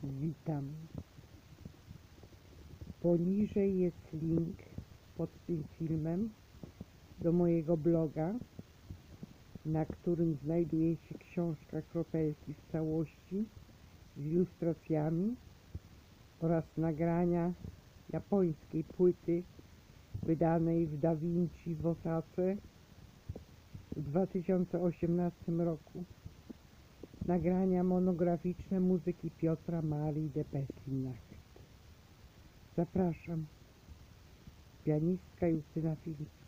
Witam. Poniżej jest link pod tym filmem do mojego bloga, na którym znajduje się książka Kropelki w całości z ilustracjami oraz nagrania japońskiej płyty wydanej w Da Vinci w Osace w 2018 roku. Nagrania monograficzne muzyki Piotra Marii de Pessin. Zapraszam. Pianistka Justyna Filip.